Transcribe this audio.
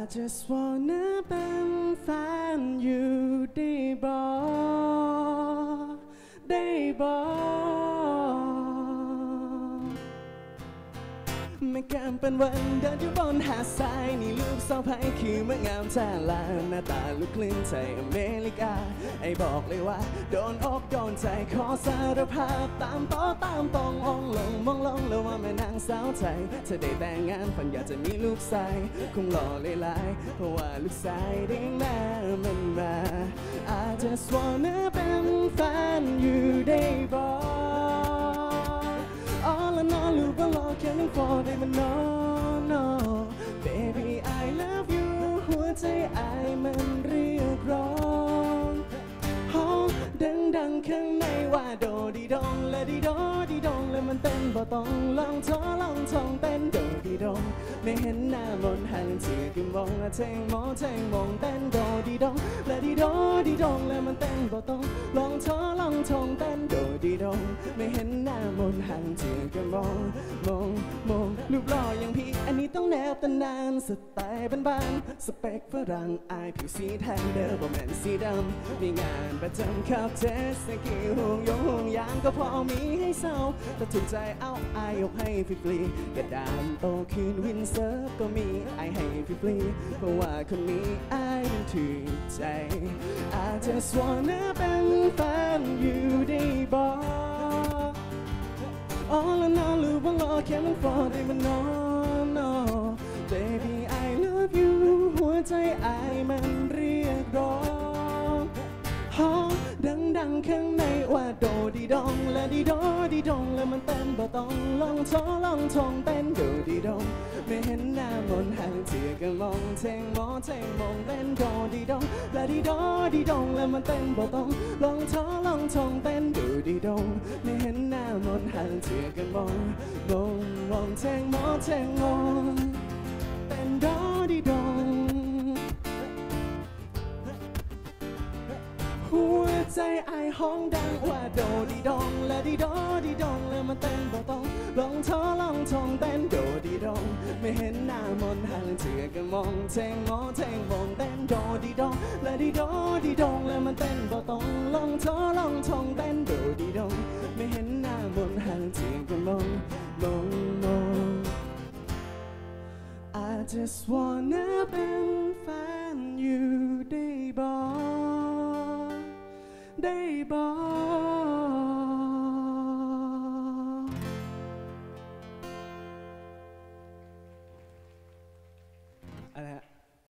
just wanna เป็นแฟนอยู่ได้บ่ได้บ่ไม่เกินเป็นวันเดินอยู่บนหาดทรายนี่ลูกสาวไผ่คือเมื่องามแท้ลาหน้าตาลูกคลื่นใจอเมริกาไอ้บอกเลยว่าโดนอกโดนใจขอสารภาพตามต่อตามตององลงมองลงแล้วว่าแม่นางสาวไทยเธอได้แต่งงานฝันอยากจะมีลูกชายคงหล่อหลายๆเพราะว่าลูกชายได้แม่มันมา I just wanna เป็นแฟนอยู่ได้บ่ All in all ลูกว่า looking for ได้มัน no no baby I love you หัวใจไอมันเรียกร้องห้องดังข้างในว่าโดดีดงและดีโดดีดงและมันเต้นบ่ต้องลองท้อลองท่องเต้นโดดีดงไม่เห็นหน้ามนหันถือกิมมองเทงมองเทงมองเต้นโดดีดงและดีโดดีดงและมันเต้นบ่ต้องลองท้อลองท่องเต้นโดดีดงไม่เห็นหน้ามนหันถือกิมมองรูปหล่ออย่างพี่อันนี้ต้องแนวตำนานสไตล์บ้านๆสเปคฝรั่งอายผิวสีแทนเด้อบ่แม่นสีดำมีงานประจำขับเทสกี่ห่วงยางก็พอมีให้เศร้าแต่ถูกใจเอาอายยกให้ฟรีๆกระดานโตคืนวินเซิร์ฟก็มีอายให้ฟรีๆเพราะว่าคนนี้อายมันถูกใจ I just wanna เป็นแฟนอยู่ได้บ่ All in all ลูกว่า looking for ได้มัน no no baby I love you หัวใจอายมันเรียกร้องห้องดังข้างในว่าโดดีดงและดีโดดีดงและมันเต้นบ่ต้องลองท้อลองท่องเต้นโดดีดงไม่เห็นหน้ามนห่างเถื่อก็มองเทงมองเต้นโดดีดงและดีโดดีดงและมันเต้นบ่ต้องลองท้อลองท่องเต้นโดดีดงไม่เห็นหน้ามนห่างเถื่อก็มองเทงมองเต้นโดดีดงหัวใจไอห้องดังว่าโดดีดงและดีโดดีดงและมันเต้นบ่ต้องลองท้อลองท่องเต้นโดดีดงไม่เห็นหน้ามนห่างเถื่อก็มองเทงมองเต้นโดดีดงและดีโดดีดงและมันเต้นบ่ต้องลองท้อลองท่องเต้นโดดีดงไม่เห็นหน้ามนห่างเถื่อก็มองI just wanna เป็นแฟนอยู่ได้บ่ได้บ่อะไรฮะ